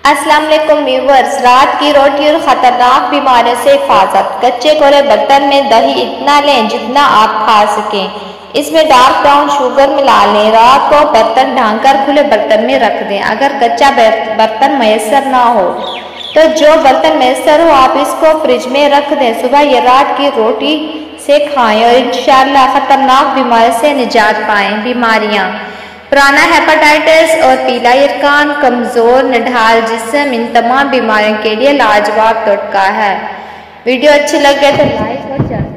अस्सलाम वालेकुम व्यूअर्स। रात की रोटी और ख़तरनाक बीमारियों से हिफाजत। कच्चे कोरे बर्तन में दही इतना लें जितना आप खा सकें। इसमें डार्क ब्राउन शुगर मिला लें। रात को बर्तन ढांककर खुले बर्तन में रख दें। अगर कच्चा बर्तन मैसर ना हो तो जो बर्तन मैसर हो आप इसको फ्रिज में रख दें। सुबह या रात की रोटी से खाएं और इंशाअल्लाह ख़तरनाक बीमारी से निजात पाएं। बीमारियाँ: पुराना हेपेटाइटिस और पीला यरकान, कमज़ोर निढाल जिस्म, इन तमाम बीमारियों के लिए लाजवाब टोटका है। वीडियो अच्छी लगे तो लाइक और